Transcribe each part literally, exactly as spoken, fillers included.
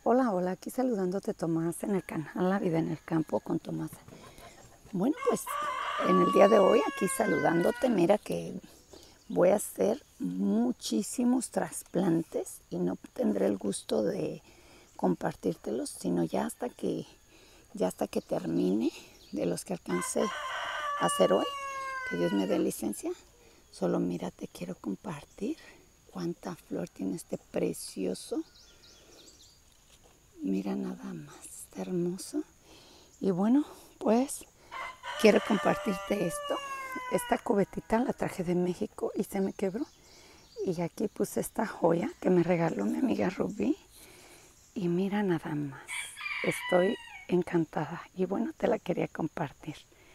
Hola, hola, aquí saludándote Tomás en el canal La Vida en el Campo con Tomás. Bueno, pues en el día de hoy aquí saludándote, mira que voy a hacer muchísimos trasplantes y no tendré el gusto de compartírtelos, sino ya hasta que, ya hasta que termine de los que alcancé a hacer hoy, que Dios me dé licencia. Solo mira, te quiero compartir cuánta flor tiene este precioso. Mira nada más, está hermoso. Y bueno, pues quiero compartirte esto. Esta cubetita la traje de México y se me quebró. Y aquí puse esta joya que me regaló mi amiga Rubí. Y mira nada más, estoy encantada. Y bueno, te la quería compartir.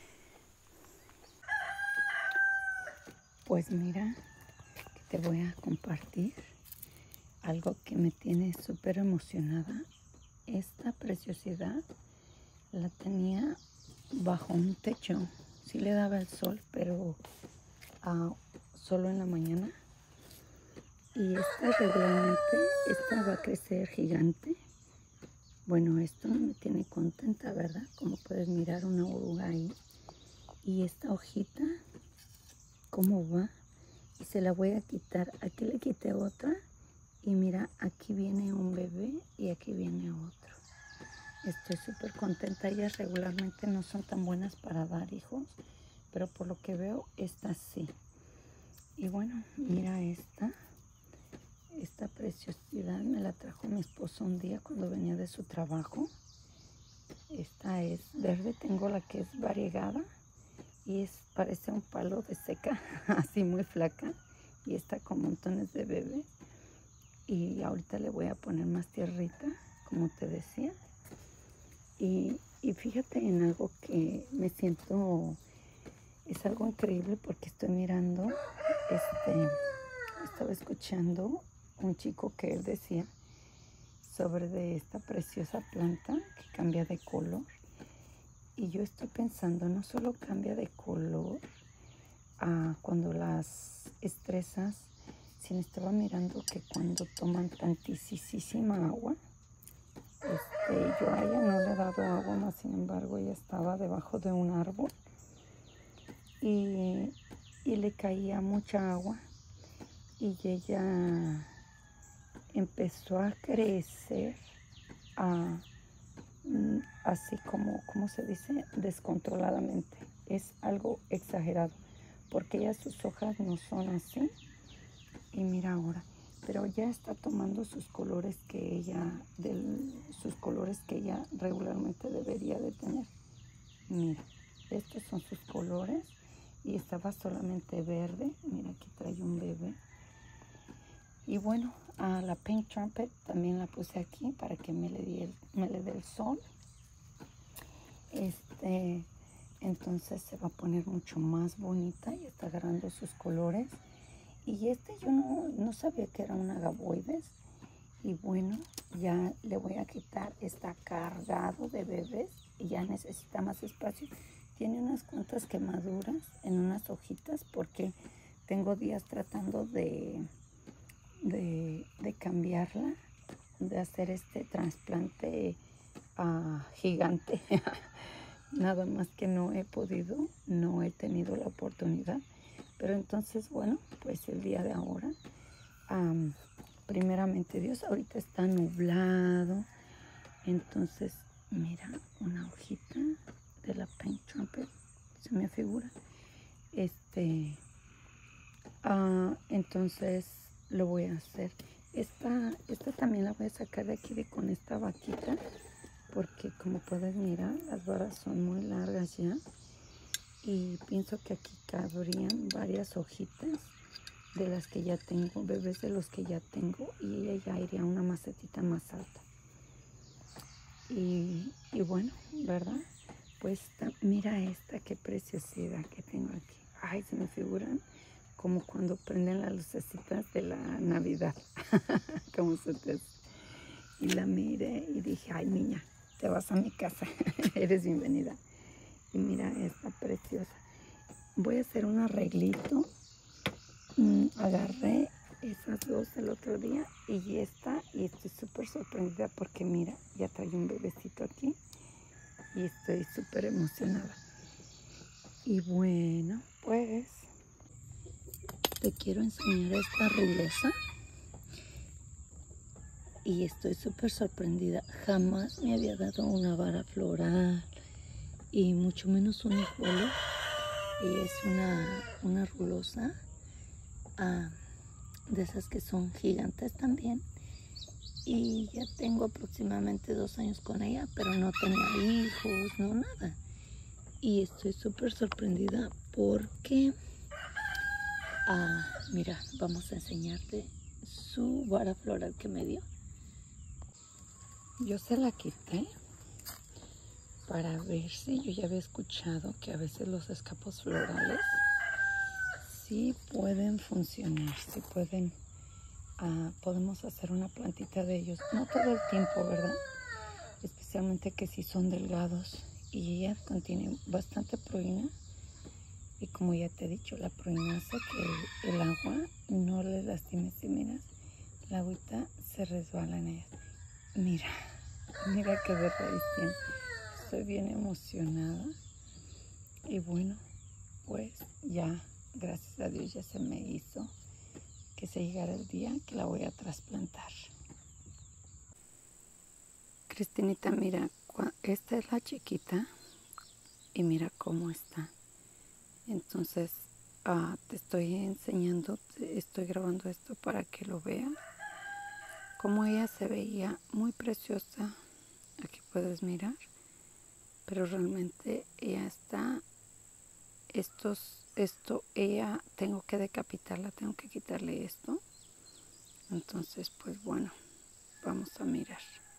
Pues mira, que te voy a compartir algo que me tiene súper emocionada. Esta preciosidad la tenía bajo un techo. Sí le daba el sol, pero uh, solo en la mañana. Y esta regularmente, esta va a crecer gigante. Bueno, esto me tiene contenta, ¿verdad? Como puedes mirar, una oruga ahí. Y esta hojita, ¿cómo va? Y se la voy a quitar. Aquí le quité otra. Y mira, aquí viene un bebé y aquí viene otro. Estoy súper contenta. Ellas regularmente no son tan buenas para dar hijos, pero por lo que veo, esta sí. Y bueno, mira esta. Esta preciosidad me la trajo mi esposo un día cuando venía de su trabajo. Esta es verde. Tengo la que es variegada y es, parece un palo de seca, así muy flaca. Y está con montones de bebés. Y ahorita le voy a poner más tierrita, como te decía. Y, y fíjate en algo que me siento, es algo increíble porque estoy mirando, este, estaba escuchando un chico que él decía sobre de esta preciosa planta que cambia de color. Y yo estoy pensando, no solo cambia de color ah, cuando las estresas, sino estaba mirando que cuando toman tantísima agua, Este, yo a ella no le he dado agua, más sin embargo ella estaba debajo de un árbol y, y le caía mucha agua y ella empezó a crecer a, así como, ¿cómo se dice? Descontroladamente. Es algo exagerado porque ya sus hojas no son así. Y mira ahora, pero ya está tomando sus colores que ella, del, sus colores que ella regularmente debería de tener. Mira, estos son sus colores y estaba solamente verde. Mira, aquí trae un bebé. Y bueno, a la Pink Trumpet también la puse aquí para que me le dé el, me le dé el sol. Este, entonces se va a poner mucho más bonita y está agarrando sus colores. Y este yo no, no sabía que era un agavoides. Y bueno, ya le voy a quitar. Está cargado de bebés y ya necesita más espacio. Tiene unas cuantas quemaduras en unas hojitas porque tengo días tratando de, de, de cambiarla, de hacer este trasplante uh, gigante. Nada más que no he podido, no he tenido la oportunidad. Pero entonces, bueno, pues el día de ahora, um, primeramente Dios, ahorita está nublado. Entonces, mira, una hojita de la Pink Trumpet, se me figura. Este, uh, entonces lo voy a hacer. Esta, esta también la voy a sacar de aquí de con esta vaquita, porque como puedes mirar, las varas son muy largas ya. Y pienso que aquí cabrían varias hojitas de las que ya tengo, bebés de los que ya tengo, y ella ya iría a una macetita más alta. Y, y bueno, ¿verdad? Pues mira esta, qué preciosidad que tengo aquí. Ay, se me figuran como cuando prenden las lucecitas de la Navidad. Como se te hace. Y la miré y dije, ay niña, te vas a mi casa, eres bienvenida. Y mira esta preciosa. Voy a hacer un arreglito. Mm, agarré esas dos el otro día y esta, y estoy súper sorprendida porque mira, ya trae un bebecito aquí y estoy súper emocionada. Y bueno, pues te quiero enseñar esta rulosa y estoy súper sorprendida. Jamás me había dado una vara floral y mucho menos un hijuelo. Y es una, una rulosa ah, de esas que son gigantes también. Y ya tengo aproximadamente dos años con ella, pero no tenía hijos, no nada. Y estoy súper sorprendida porque, ah, mira, vamos a enseñarte su vara floral que me dio. Yo se la quité para ver si yo ya había escuchado que a veces los escapos florales sí pueden funcionar, sí pueden, uh, podemos hacer una plantita de ellos, no todo el tiempo, ¿verdad? Especialmente que si son delgados, y ella contiene bastante proina y como ya te he dicho, la proina hace que el agua no le lastime. Si miras, la agüita se resbala en ella. Mira, mira qué de raíz tiene. Estoy bien emocionada y bueno, pues ya, gracias a Dios ya se me hizo que se llegara el día que la voy a trasplantar. Cristinita, mira, esta es la chiquita y mira cómo está. Entonces, uh, te estoy enseñando, te estoy grabando esto para que lo veas. Como ella se veía muy preciosa, aquí puedes mirar. Pero realmente ella está, estos, esto, ella, tengo que decapitarla, tengo que quitarle esto. Entonces, pues bueno, vamos a mirar.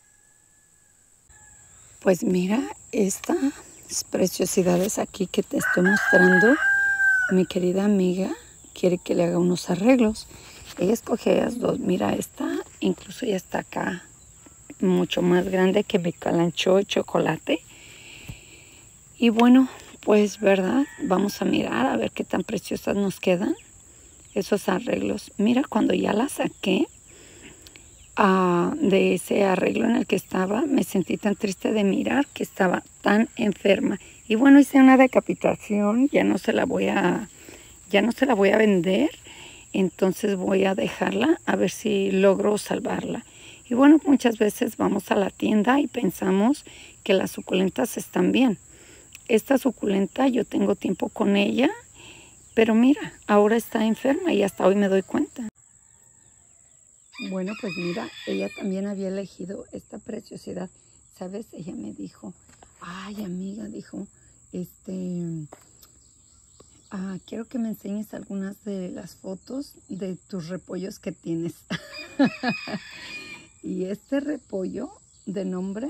Pues mira estas preciosidades aquí que te estoy mostrando. Mi querida amiga quiere que le haga unos arreglos. Ella escoge las dos. Mira, esta incluso ya está acá, mucho más grande que mi calancho de chocolate. Y bueno, pues verdad, vamos a mirar a ver qué tan preciosas nos quedan esos arreglos. Mira, cuando ya la saqué uh, de ese arreglo en el que estaba, me sentí tan triste de mirar que estaba tan enferma. Y bueno, hice una decapitación, ya no se la voy a, ya no se la voy a vender. Entonces voy a dejarla a ver si logro salvarla. Y bueno, muchas veces vamos a la tienda y pensamos que las suculentas están bien. Esta suculenta yo tengo tiempo con ella, pero mira, ahora está enferma y hasta hoy me doy cuenta. Bueno, pues mira, ella también había elegido esta preciosidad. ¿Sabes? Ella me dijo, ay amiga, dijo, este, ah, quiero que me enseñes algunas de las fotos de tus repollos que tienes. Y este repollo de nombre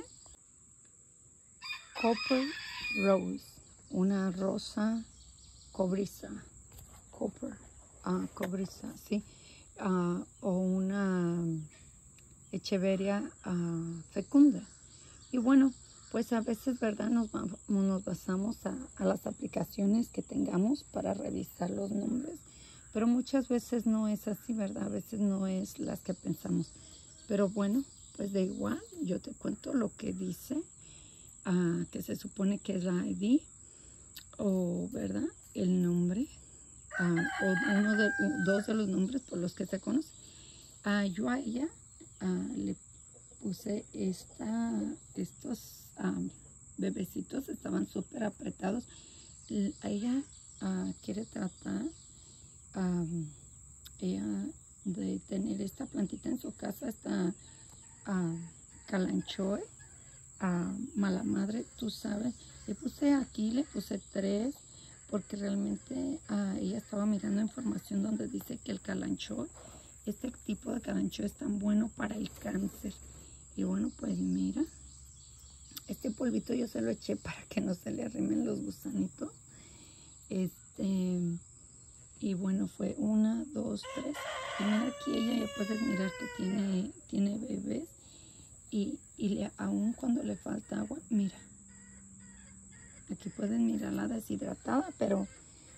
Copper Rose, una rosa cobriza, copper, uh, cobriza, sí, uh, o una echeveria uh, fecunda. Y bueno, pues a veces, ¿verdad? Nos, nos basamos a, a las aplicaciones que tengamos para revisar los nombres, pero muchas veces no es así, ¿verdad? A veces no es las que pensamos. Pero bueno, pues da igual, yo te cuento lo que dice. Uh, que se supone que es la I D o verdad el nombre uh, o uno de dos de los nombres por los que se conoce. Uh, yo a ella uh, le puse esta estos um, bebecitos, estaban súper apretados. Ella uh, quiere tratar um, ella de tener esta plantita en su casa, esta uh, calanchoe. A mala madre, tú sabes, le puse aquí, le puse tres, porque realmente uh, ella estaba mirando información donde dice que el calanchoe, este tipo de calanchoe es tan bueno para el cáncer. Y bueno, pues mira, este polvito yo se lo eché para que no se le arrimen los gusanitos. Este, y bueno, fue una, dos, tres. Y mira aquí ella ya puedes mirar que tiene, tiene bebés. Y, y le, aún cuando le falta agua, mira, aquí pueden mirarla deshidratada, pero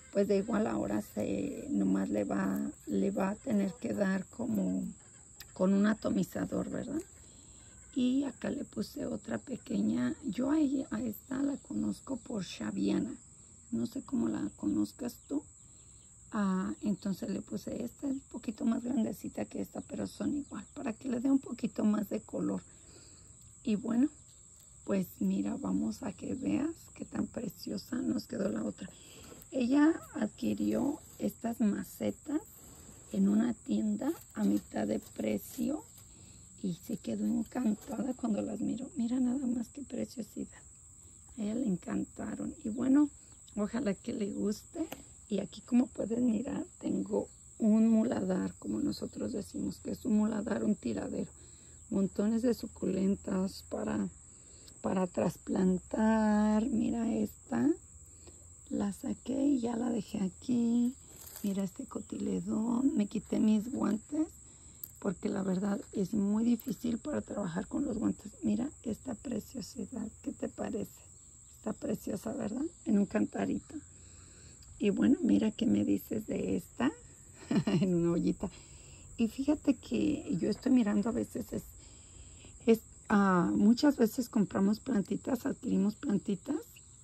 pues de igual ahora se nomás le va, le va a tener que dar como con un atomizador, ¿verdad? Y acá le puse otra pequeña. Yo a, ella, a esta la conozco por Shaviana. No sé cómo la conozcas tú. Ah, entonces le puse esta, es un poquito más grandecita que esta, pero son igual, para que le dé un poquito más de color. Y bueno, pues mira, vamos a que veas qué tan preciosa nos quedó la otra. Ella adquirió estas macetas en una tienda a mitad de precio y se quedó encantada cuando las miró. Mira nada más qué preciosidad. A ella le encantaron. Y bueno, ojalá que le guste. Y aquí, como pueden mirar, tengo un muladar, como nosotros decimos, que es un muladar, un tiradero. Montones de suculentas para, para trasplantar. Mira esta. La saqué y ya la dejé aquí. Mira este cotiledón. Me quité mis guantes porque la verdad es muy difícil para trabajar con los guantes. Mira esta preciosidad. ¿Qué te parece? Está preciosa, ¿verdad? En un cantarito. Y bueno, mira qué me dices de esta en una ollita. Y fíjate que yo estoy mirando a veces, es, es uh, muchas veces compramos plantitas, adquirimos plantitas.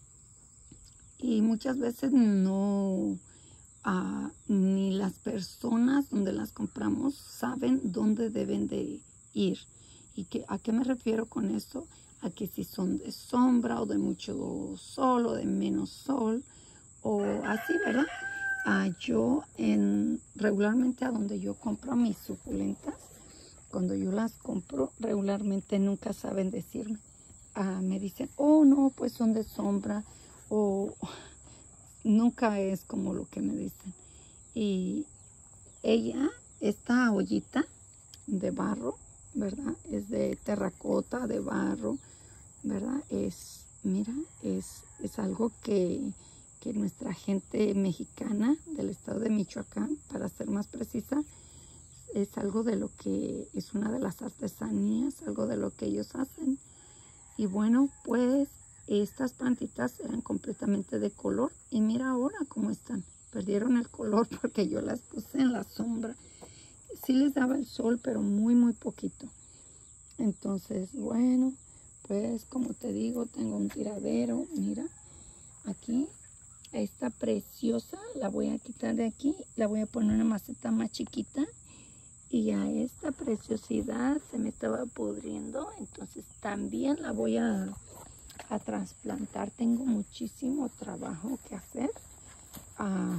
Y muchas veces no, uh, ni las personas donde las compramos saben dónde deben de ir. ¿Y que, a qué me refiero con esto? A que si son de sombra o de mucho sol o de menos sol. O así, ¿verdad? Ah, yo en, regularmente a donde yo compro mis suculentas, cuando yo las compro, regularmente nunca saben decirme. Ah, me dicen, oh no, pues son de sombra, o nunca es como lo que me dicen. Y ella, esta ollita de barro, ¿verdad? Es de terracota, de barro, ¿verdad? Es, mira, es, es algo que... que nuestra gente mexicana del estado de Michoacán, para ser más precisa, es algo de lo que es una de las artesanías, algo de lo que ellos hacen. Y bueno, pues estas plantitas eran completamente de color y mira ahora cómo están. Perdieron el color porque yo las puse en la sombra. Sí les daba el sol, pero muy muy poquito. Entonces, bueno, pues como te digo, tengo un tiradero, mira, aquí. Esta preciosa la voy a quitar de aquí, la voy a poner una maceta más chiquita y a esta preciosidad se me estaba pudriendo, entonces también la voy a, a trasplantar. Tengo muchísimo trabajo que hacer ah,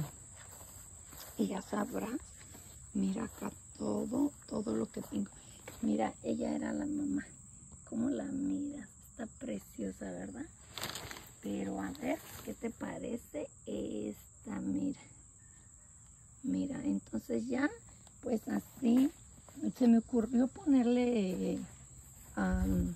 y ya sabrás, mira acá todo, todo lo que tengo. Mira, ella era la mamá, ¿cómo la miras? Está preciosa, ¿verdad? Pero a ver, ¿qué te parece esta? Mira. Mira, entonces ya, pues así, se me ocurrió ponerle, um,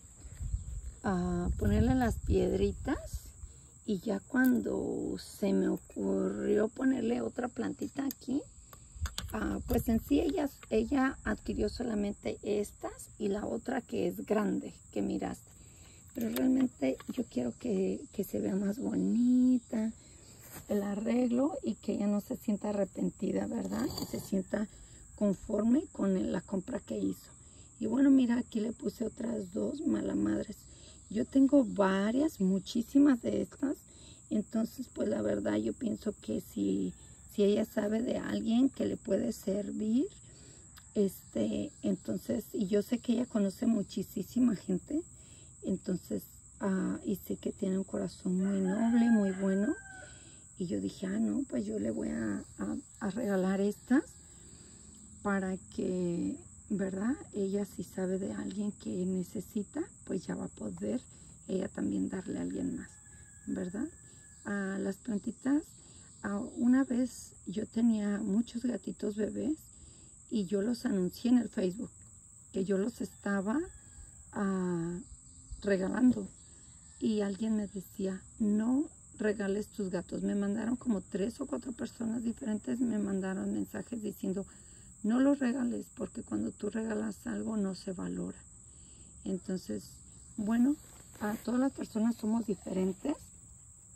uh, ponerle las piedritas. Y ya cuando se me ocurrió ponerle otra plantita aquí, uh, pues en sí ella, ella adquirió solamente estas y la otra que es grande, que miraste. Pero realmente yo quiero que, que se vea más bonita el arreglo y que ella no se sienta arrepentida, ¿verdad? Que se sienta conforme con la compra que hizo. Y bueno, mira, aquí le puse otras dos malamadres. Yo tengo varias, muchísimas de estas. Entonces, pues la verdad yo pienso que si, si ella sabe de alguien que le puede servir, este, entonces, y yo sé que ella conoce muchísima gente. Entonces, uh, y sé que tiene un corazón muy noble, muy bueno. Y yo dije, ah, no, pues yo le voy a, a, a regalar estas para que, ¿verdad? Ella si sabe de alguien que necesita, pues ya va a poder ella también darle a alguien más, ¿verdad? A las plantitas, a una vez yo tenía muchos gatitos bebés y yo los anuncié en el Facebook, que yo los estaba... Uh, regalando y alguien me decía, no regales tus gatos. Me mandaron como tres o cuatro personas diferentes, me mandaron mensajes diciendo, no los regales porque cuando tú regalas algo no se valora. Entonces, bueno, a todas las personas somos diferentes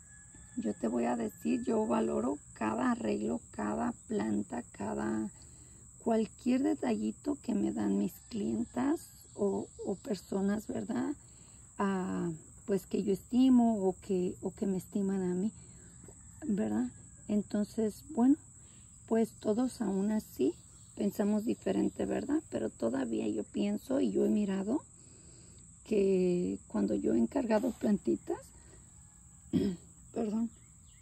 yo te voy a decir, yo valoro cada arreglo, cada planta, cada cualquier detallito que me dan mis clientas o, o personas, ¿verdad? Ah, pues que yo estimo o que, o que me estiman a mí, ¿verdad? Entonces, bueno, pues todos aún así pensamos diferente, ¿verdad? Pero todavía yo pienso y yo he mirado que cuando yo he encargado plantitas, perdón,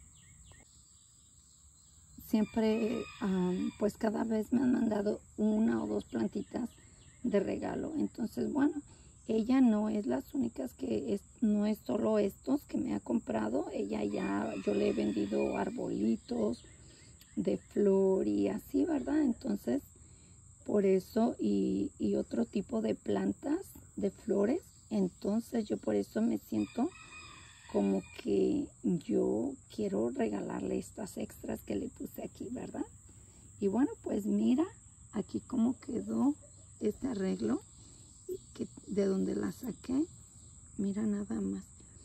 siempre, um, pues cada vez me han mandado una o dos plantitas de regalo. Entonces, bueno, ella no es las únicas que es, no es solo estos que me ha comprado. Ella ya, yo le he vendido arbolitos de flor y así, ¿verdad? Entonces, por eso y, y otro tipo de plantas de flores. Entonces, yo por eso me siento como que yo quiero regalarle estas extras que le puse aquí, ¿verdad? Y bueno, pues mira aquí cómo quedó este arreglo que, de donde la saqué. Mira nada más.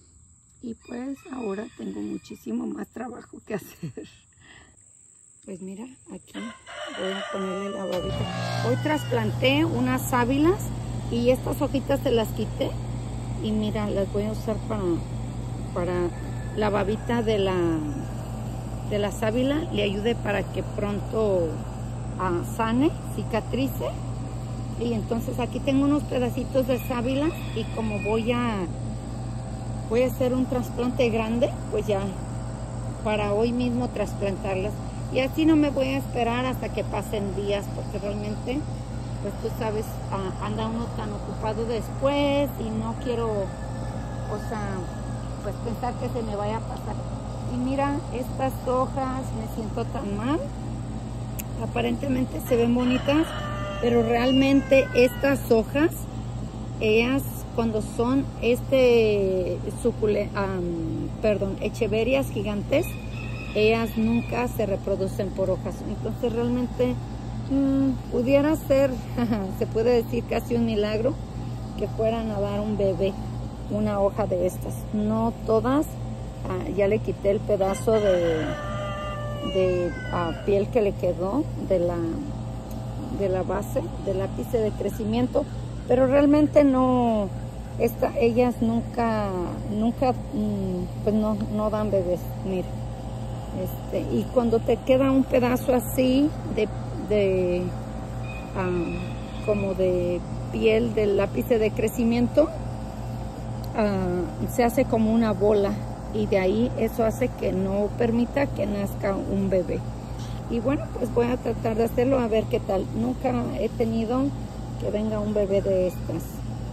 Y pues ahora tengo muchísimo más trabajo que hacer. Pues mira, aquí voy a ponerle la babita. Hoy trasplanté unas sábilas y estas hojitas se las quité. Y mira, las voy a usar para, para la babita de la, de la sábila. Le ayude para que pronto uh, sane, cicatrice. Y entonces aquí tengo unos pedacitos de sábila. Y como voy a, voy a hacer un trasplante grande, pues ya para hoy mismo trasplantarlas. Y así no me voy a esperar hasta que pasen días, porque realmente, pues tú sabes, uh, anda uno tan ocupado después y no quiero, o sea, pues pensar que se me vaya a pasar. Y mira, estas hojas, me siento tan mal. Aparentemente se ven bonitas, pero realmente estas hojas, ellas cuando son este sucule, um, perdón, echeverias gigantes, ellas nunca se reproducen por hojas. Entonces realmente mmm, pudiera ser, se puede decir casi un milagro que fueran a dar un bebé una hoja de estas. No todas, ah, ya le quité el pedazo de, de ah, piel que le quedó de la, de la base del ápice de crecimiento, pero realmente no, esta, ellas nunca, nunca, mmm, pues no, no dan bebés. Mira. Este, y cuando te queda un pedazo así de, de um, como de piel del ápice de crecimiento, uh, se hace como una bola y de ahí eso hace que no permita que nazca un bebé. Y bueno, pues voy a tratar de hacerlo a ver qué tal. Nunca he tenido que venga un bebé de estas.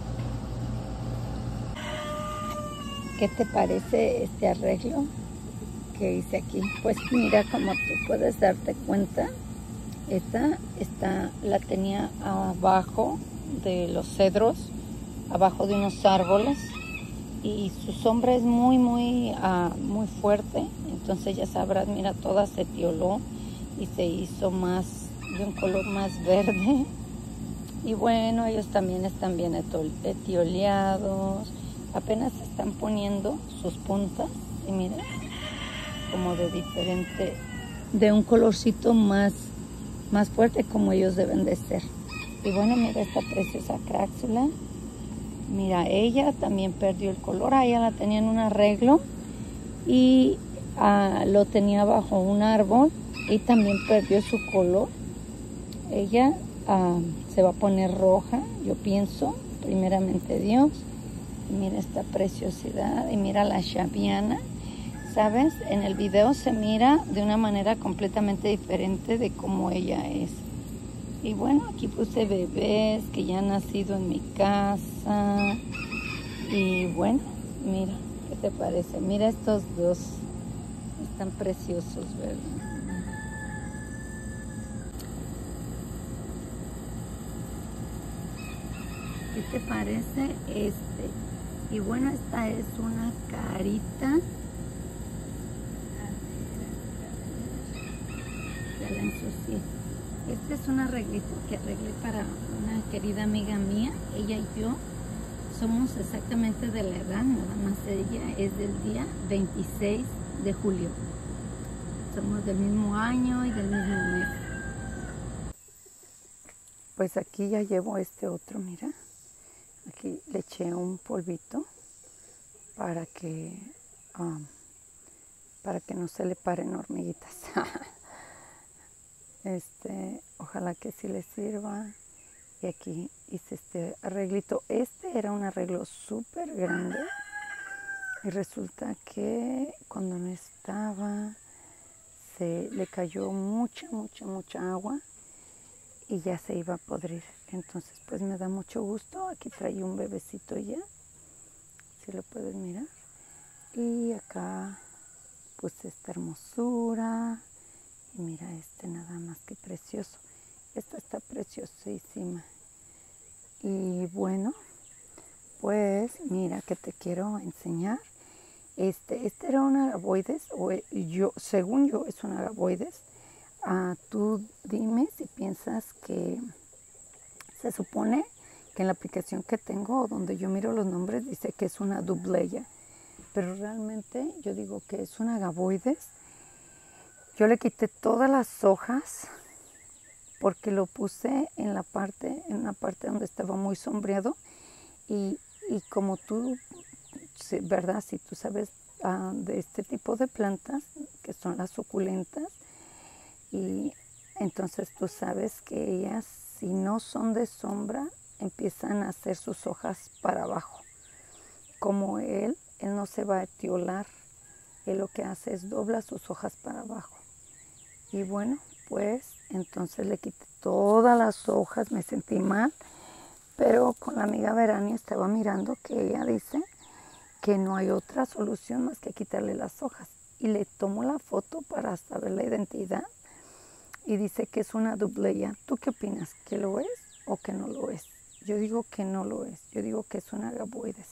¿Qué te parece este arreglo que hice aquí? Pues mira, como tú puedes darte cuenta, esta, esta la tenía abajo de los cedros, abajo de unos árboles, y su sombra es muy muy uh, muy fuerte. Entonces ya sabrás, mira, toda se tioló y se hizo más de un color más verde. Y bueno, ellos también están bien etioleados, apenas se están poniendo sus puntas y mira, como de diferente, de un colorcito más, más fuerte como ellos deben de ser. Y bueno, mira esta preciosa craxula. Mira, ella también perdió el color. Ah, ella la tenía en un arreglo y ah, lo tenía bajo un árbol y también perdió su color. Ella ah, se va a poner roja, yo pienso, primeramente Dios. Y mira esta preciosidad y mira la shaviana. ¿Sabes? En el video se mira de una manera completamente diferente de cómo ella es. Y bueno, aquí puse bebés que ya han nacido en mi casa. Y bueno, mira, ¿qué te parece? Mira estos dos. Están preciosos, ¿verdad? ¿Qué te parece este? Y bueno, esta es una carita. La ensucié. Este es un arreglito que arreglé para una querida amiga mía. Ella y yo somos exactamente de la edad, nada más ella es del día veintiséis de julio. Somos del mismo año y del mismo mes. Pues aquí ya llevo este otro, mira. Aquí le eché un polvito para que, um, para que no se le paren hormiguitas. Este, ojalá que sí les sirva. Y aquí hice este arreglito. Este era un arreglo súper grande. Y resulta que cuando no estaba, se le cayó mucha, mucha, mucha agua. Y ya se iba a podrir. Entonces pues me da mucho gusto. Aquí trae un bebecito ya. Si lo puedes mirar. Y acá puse esta hermosura. Y mira este nada más que precioso. Esta está preciosísima. Y bueno, pues mira que te quiero enseñar. Este, este era un agaboides, o yo, según yo es un agaboides. Ah, tú dime si piensas que se supone que en la aplicación que tengo, donde yo miro los nombres, dice que es una dubleya. Pero realmente yo digo que es un agaboides. Yo le quité todas las hojas porque lo puse en la parte, en una parte donde estaba muy sombreado. Y, y como tú, ¿verdad? Si tú sabes uh, de este tipo de plantas, que son las suculentas, y entonces tú sabes que ellas, si no son de sombra, empiezan a hacer sus hojas para abajo. Como él, él no se va a etiolar. Él lo que hace es dobla sus hojas para abajo. Y bueno, pues entonces le quité todas las hojas, me sentí mal, pero con la amiga Verania estaba mirando que ella dice que no hay otra solución más que quitarle las hojas. Y le tomo la foto para saber la identidad y dice que es una dubleya. ¿Tú qué opinas? ¿Que lo es o que no lo es? Yo digo que no lo es, yo digo que es un agaboides.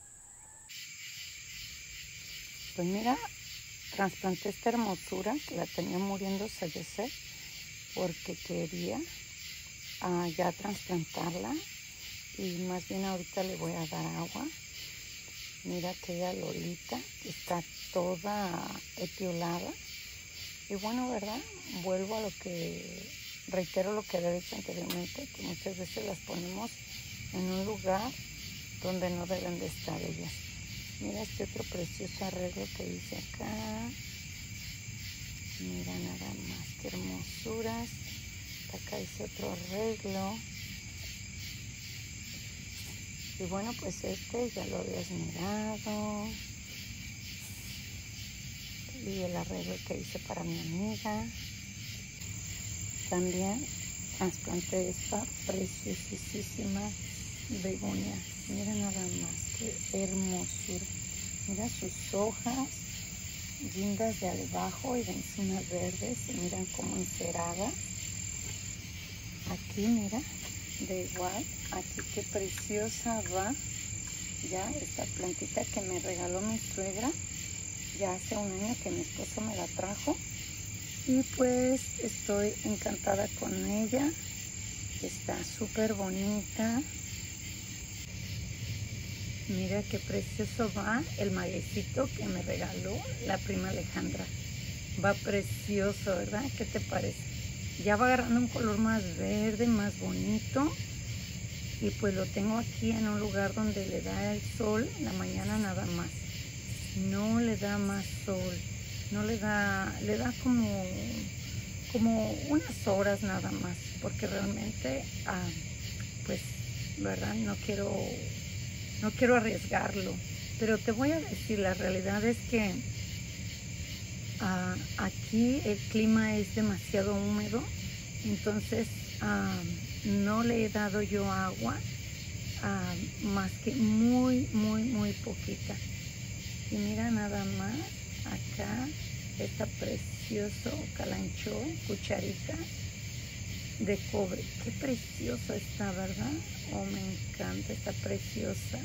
Pues mira, trasplanté esta hermosura que la tenía muriéndose de sed porque quería uh, ya trasplantarla y más bien ahorita le voy a dar agua. Mira aquella lolita que está toda etiolada. Y bueno, ¿verdad? Vuelvo a lo que, reitero lo que había dicho anteriormente, que muchas veces las ponemos en un lugar donde no deben de estar ellas. Mira este otro precioso arreglo que hice acá. Mira nada más, qué hermosuras. Acá hice otro arreglo. Y bueno, pues este ya lo habías mirado. Y el arreglo que hice para mi amiga. También trasplanté esta preciosísima begonia. Mira nada más, qué hermosura. Mira sus hojas, guindas de abajo y de encima verdes. Se miran como enceradas. Aquí, mira, de igual. Aquí qué preciosa va. Ya esta plantita que me regaló mi suegra. Ya hace un año que mi esposo me la trajo. Y pues estoy encantada con ella. Está súper bonita. Mira qué precioso va el maguecito que me regaló la prima Alejandra. Va precioso, ¿verdad? ¿Qué te parece? Ya va agarrando un color más verde, más bonito. Y pues lo tengo aquí en un lugar donde le da el sol en la mañana nada más. No le da más sol. No le da, le da como, como unas horas nada más. Porque realmente, ah, pues, ¿verdad? No quiero... No quiero arriesgarlo, pero te voy a decir, la realidad es que uh, aquí el clima es demasiado húmedo, entonces uh, no le he dado yo agua, uh, más que muy, muy, muy poquita. Y mira nada más, acá está precioso calanchó, cucharita de cobre. Qué preciosa está, ¿verdad? Oh, me encanta, está preciosa.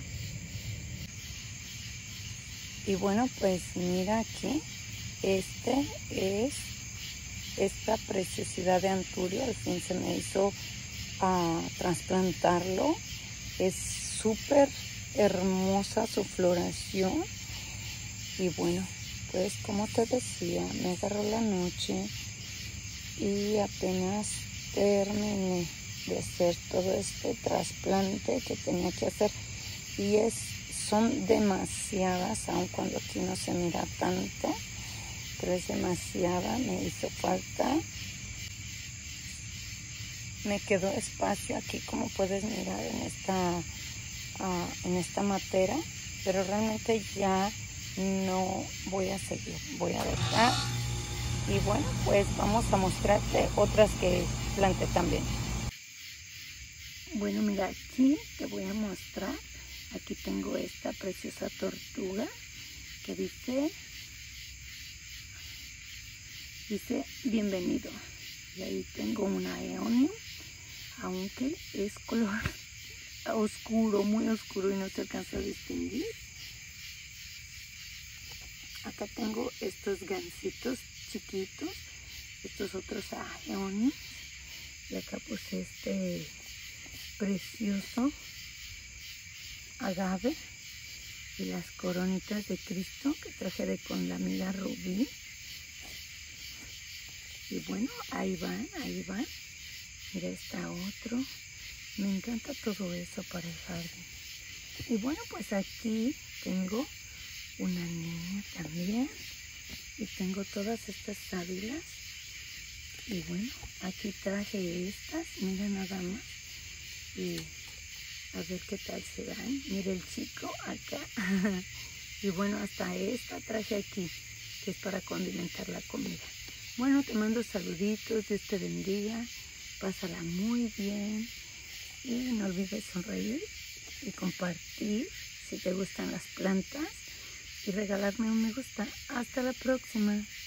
Y bueno, pues mira aquí, este es esta preciosidad de anturio. Al fin se me hizo uh, trasplantarlo. Es súper hermosa su floración. Y bueno, pues como te decía, me agarró la noche y apenas terminé de hacer todo este trasplante que tenía que hacer. Y es, son demasiadas, aun cuando aquí no se mira tanto, pero es demasiada, me hizo falta. Me quedó espacio aquí, como puedes mirar en esta, uh, en esta matera, pero realmente ya no voy a seguir, voy a dejar. Y bueno, pues vamos a mostrarte otras que planté también. Bueno, mira, aquí te voy a mostrar. Aquí tengo esta preciosa tortuga que dice, dice bienvenido. Y ahí tengo una eonium, aunque es color oscuro, muy oscuro y no se alcanza a distinguir. Acá tengo estos gansitos chiquitos, estos otros aeoniums. Y acá pues este precioso agave y las coronitas de Cristo que traje de con la amiga Rubí. Y bueno, ahí van, ahí van. Mira, está otro. Me encanta todo eso para el jardín. Y bueno, pues aquí tengo una niña también. Y tengo todas estas sábilas. Y bueno, aquí traje estas. Mira nada más. Y a ver qué tal se dan. Mira el chico acá. Y bueno, hasta esta traje aquí, que es para condimentar la comida. Bueno, te mando saluditos, Dios te bendiga, pásala muy bien y no olvides sonreír y compartir si te gustan las plantas y regalarme un me gusta. Hasta la próxima.